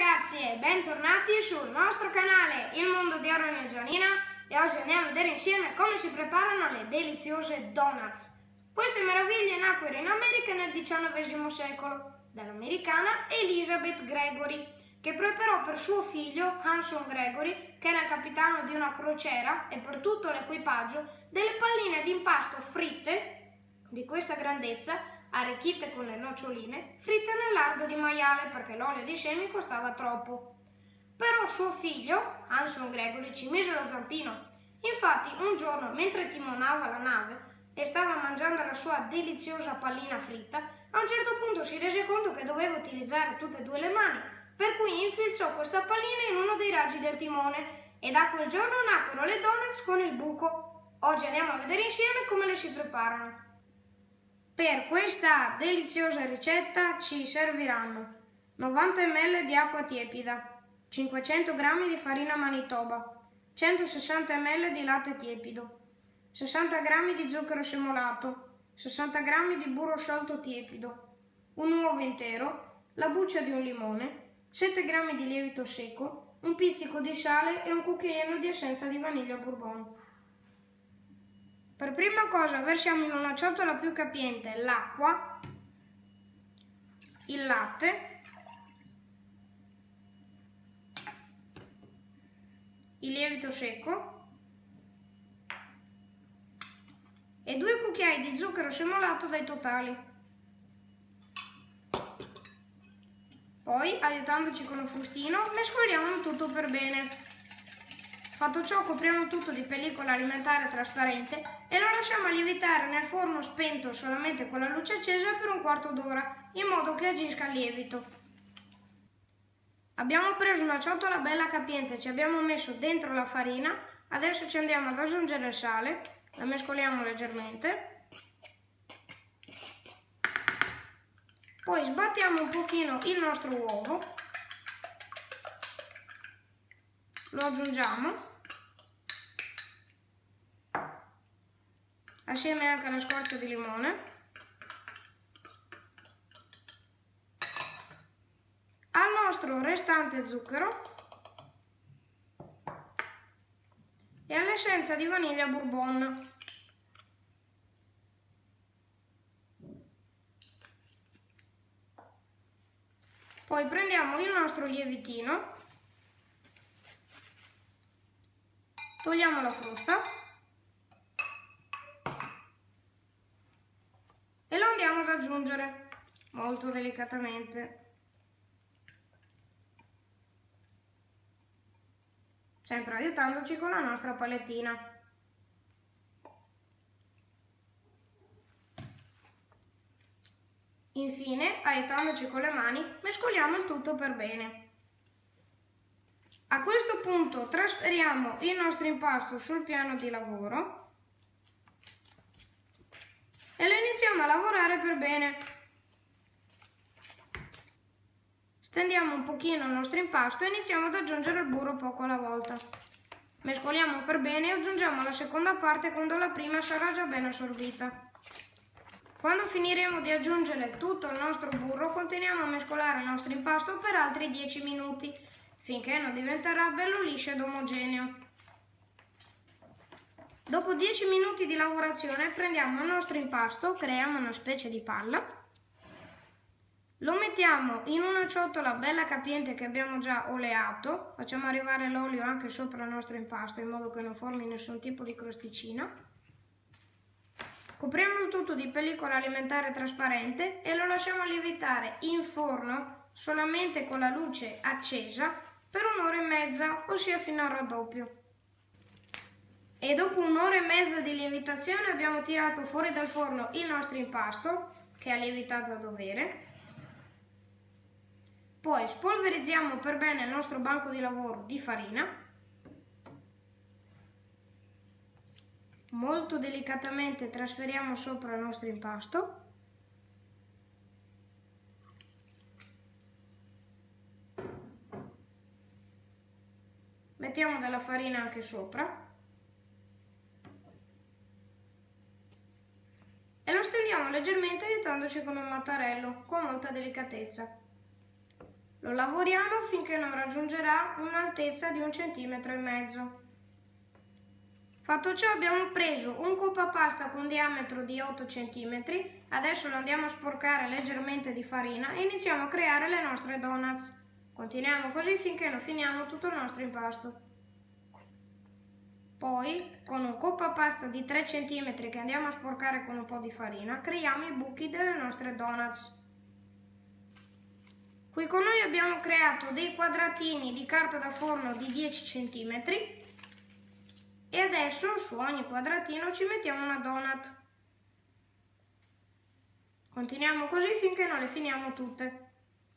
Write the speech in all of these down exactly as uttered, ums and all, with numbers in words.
ragazzi e bentornati sul nostro canale Il Mondo di Aaron e Gianina, e oggi andiamo a vedere insieme come si preparano le deliziose donuts. Queste meraviglie nacquero in America nel diciannovesimo secolo dall'americana Elizabeth Gregory, che preparò per suo figlio Hanson Gregory, che era il capitano di una crociera, e per tutto l'equipaggio delle palline di impasto fritte di questa grandezza, arricchite con le noccioline, fritte nel lardo di maiale perché l'olio di semi costava troppo. Però suo figlio, Hanson Gregory, ci mise lo zampino. Infatti, un giorno, mentre timonava la nave e stava mangiando la sua deliziosa pallina fritta, a un certo punto si rese conto che doveva utilizzare tutte e due le mani, per cui infilzò questa pallina in uno dei raggi del timone, e da quel giorno nacquero le donuts con il buco. Oggi andiamo a vedere insieme come le si preparano. Per questa deliziosa ricetta ci serviranno novanta millilitri di acqua tiepida, cinquecento grammi di farina Manitoba, centosessanta millilitri di latte tiepido, sessanta grammi di zucchero semolato, sessanta grammi di burro sciolto tiepido, un uovo intero, la buccia di un limone, sette grammi di lievito secco, un pizzico di sale e un cucchiaino di essenza di vaniglia bourbon. Per prima cosa versiamo in una ciotola più capiente l'acqua, il latte, il lievito secco e due cucchiai di zucchero semolato dai totali. Poi, aiutandoci con un frustino, mescoliamo il tutto per bene. Fatto ciò, copriamo tutto di pellicola alimentare trasparente e lo lasciamo lievitare nel forno spento solamente con la luce accesa per un quarto d'ora, in modo che agisca il lievito. Abbiamo preso una ciotola bella capiente, ci abbiamo messo dentro la farina, adesso ci andiamo ad aggiungere il sale, la mescoliamo leggermente, poi sbattiamo un pochino il nostro uovo, lo aggiungiamo, assieme anche alla scorza di limone, al nostro restante zucchero e all'essenza di vaniglia bourbon. Poi prendiamo il nostro lievitino, togliamo la frusta e lo andiamo ad aggiungere molto delicatamente, sempre aiutandoci con la nostra palettina. Infine, aiutandoci con le mani, mescoliamo il tutto per bene. A questo punto trasferiamo il nostro impasto sul piano di lavoro e lo iniziamo a lavorare per bene. Stendiamo un pochino il nostro impasto e iniziamo ad aggiungere il burro poco alla volta. Mescoliamo per bene e aggiungiamo la seconda parte quando la prima sarà già ben assorbita. Quando finiremo di aggiungere tutto il nostro burro, continuiamo a mescolare il nostro impasto per altri dieci minuti, finché non diventerà bello liscio ed omogeneo. Dopo dieci minuti di lavorazione prendiamo il nostro impasto, creiamo una specie di palla, lo mettiamo in una ciotola bella capiente che abbiamo già oleato, facciamo arrivare l'olio anche sopra il nostro impasto in modo che non formi nessun tipo di crosticina. Copriamo il tutto di pellicola alimentare trasparente e lo lasciamo lievitare in forno solamente con la luce accesa per un'ora e mezza, ossia fino al raddoppio. E dopo un'ora e mezza di lievitazione abbiamo tirato fuori dal forno il nostro impasto, che ha lievitato a dovere. Poi spolverizziamo per bene il nostro banco di lavoro di farina. Molto delicatamente trasferiamo sopra il nostro impasto. Mettiamo della farina anche sopra. E lo stendiamo leggermente aiutandoci con un mattarello con molta delicatezza. Lo lavoriamo finché non raggiungerà un'altezza di un centimetro e mezzo. Fatto ciò abbiamo preso un coppa pasta con diametro di otto centimetri, adesso lo andiamo a sporcare leggermente di farina e iniziamo a creare le nostre donuts. Continuiamo così finché non finiamo tutto il nostro impasto. Poi, con un coppa pasta di tre centimetri che andiamo a sporcare con un po' di farina, creiamo i buchi delle nostre donuts. Qui con noi abbiamo creato dei quadratini di carta da forno di dieci centimetri e adesso su ogni quadratino ci mettiamo una donut. Continuiamo così finché non le finiamo tutte.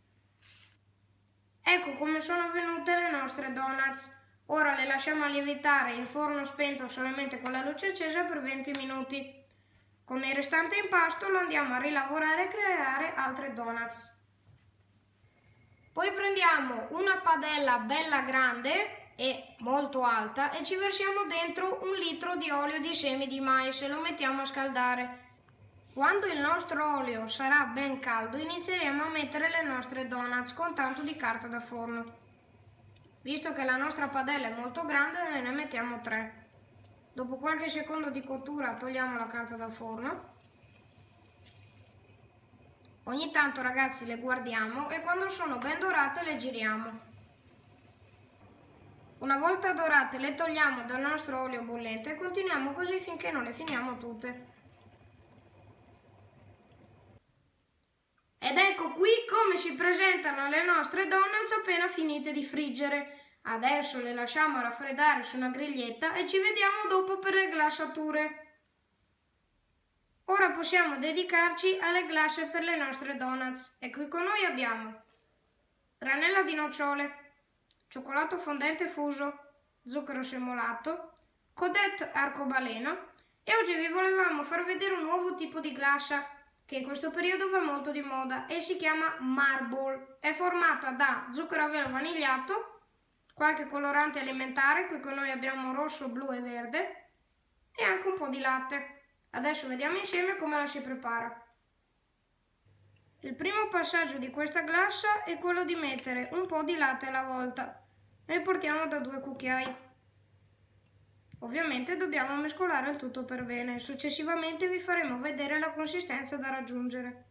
Ecco come sono venute le nostre donuts. Ora le lasciamo lievitare in forno spento solamente con la luce accesa per venti minuti. Con il restante impasto lo andiamo a rilavorare e creare altre donuts. Poi prendiamo una padella bella grande e molto alta e ci versiamo dentro un litro di olio di semi di mais e lo mettiamo a scaldare. Quando il nostro olio sarà ben caldo inizieremo a mettere le nostre donuts con tanto di carta da forno. Visto che la nostra padella è molto grande noi ne mettiamo tre. Dopo qualche secondo di cottura togliamo la carta da forno. Ogni tanto ragazzi le guardiamo e quando sono ben dorate le giriamo. Una volta dorate le togliamo dal nostro olio bollente e continuiamo così finché non le finiamo tutte. Ed ecco qui come si presentano le nostre donuts appena finite di friggere. Adesso le lasciamo raffreddare su una griglietta e ci vediamo dopo per le glassature. Ora possiamo dedicarci alle glace per le nostre donuts e qui con noi abbiamo granella di nocciole, cioccolato fondente fuso, zucchero semolato, Codette arcobaleno e oggi vi volevamo far vedere un nuovo tipo di glassa che in questo periodo va molto di moda e si chiama Marble. È formata da zucchero a velo vanigliato, qualche colorante alimentare, qui con noi abbiamo rosso, blu e verde e anche un po' di latte. Adesso vediamo insieme come la si prepara. Il primo passaggio di questa glassa è quello di mettere un po' di latte alla volta. Noi portiamo da due cucchiai. Ovviamente dobbiamo mescolare il tutto per bene. Successivamente vi faremo vedere la consistenza da raggiungere.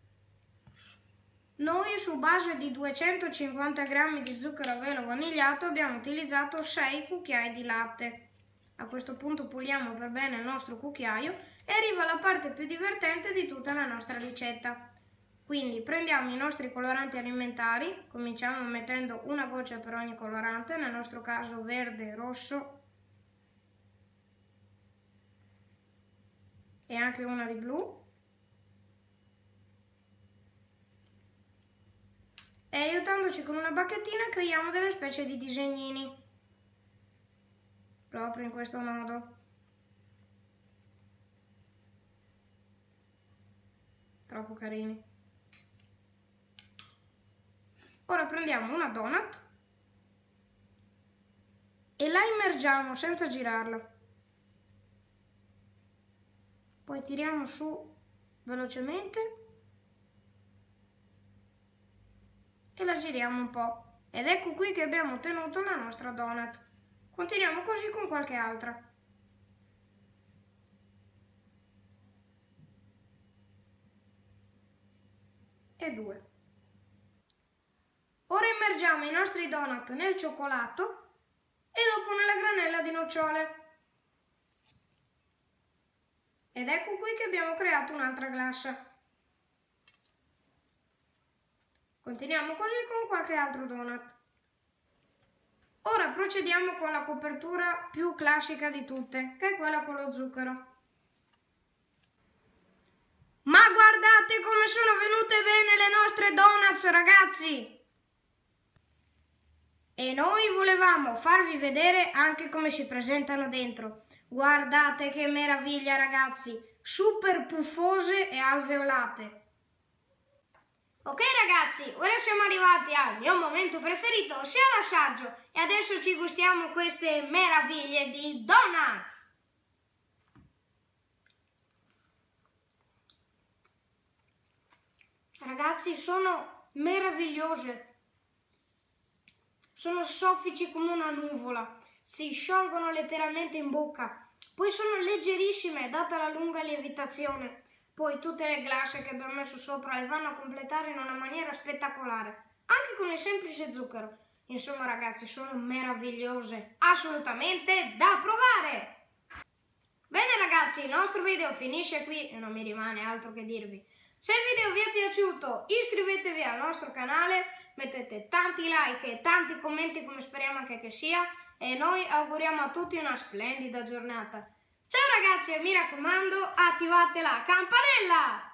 Noi su base di duecentocinquanta grammi di zucchero a velo vanigliato abbiamo utilizzato sei cucchiai di latte. A questo punto puliamo per bene il nostro cucchiaio e arriva la parte più divertente di tutta la nostra ricetta. Quindi prendiamo i nostri coloranti alimentari, cominciamo mettendo una goccia per ogni colorante, nel nostro caso verde, rosso e anche una di blu. E aiutandoci con una bacchettina creiamo delle specie di disegnini. Proprio in questo modo. Troppo carini. Ora prendiamo una donut e la immergiamo senza girarla. Poi tiriamo su velocemente e la giriamo un po'. Ed ecco qui che abbiamo ottenuto la nostra donut. Continuiamo così con qualche altra. E due. Ora immergiamo i nostri donut nel cioccolato e dopo nella granella di nocciole. Ed ecco qui che abbiamo creato un'altra glassa. Continuiamo così con qualche altro donut. Ora procediamo con la copertura più classica di tutte, che è quella con lo zucchero. Ma guardate come sono venute bene le nostre donuts, ragazzi! E noi volevamo farvi vedere anche come si presentano dentro. Guardate che meraviglia, ragazzi! Super puffose e alveolate. Ok ragazzi, ora siamo arrivati al mio momento preferito, ossia l'assaggio, e adesso ci gustiamo queste meraviglie di donuts! Ragazzi, sono meravigliose, sono soffici come una nuvola, si sciolgono letteralmente in bocca, poi sono leggerissime data la lunga lievitazione, poi tutte le glace che abbiamo messo sopra le vanno a completare in una maniera spettacolare, anche con il semplice zucchero. Insomma ragazzi, sono meravigliose, assolutamente da provare! Bene ragazzi, il nostro video finisce qui e non mi rimane altro che dirvi. Se il video vi è piaciuto, iscrivetevi al nostro canale, mettete tanti like e tanti commenti come speriamo anche che sia e noi auguriamo a tutti una splendida giornata. Ciao ragazzi e mi raccomando, attivate la campanella!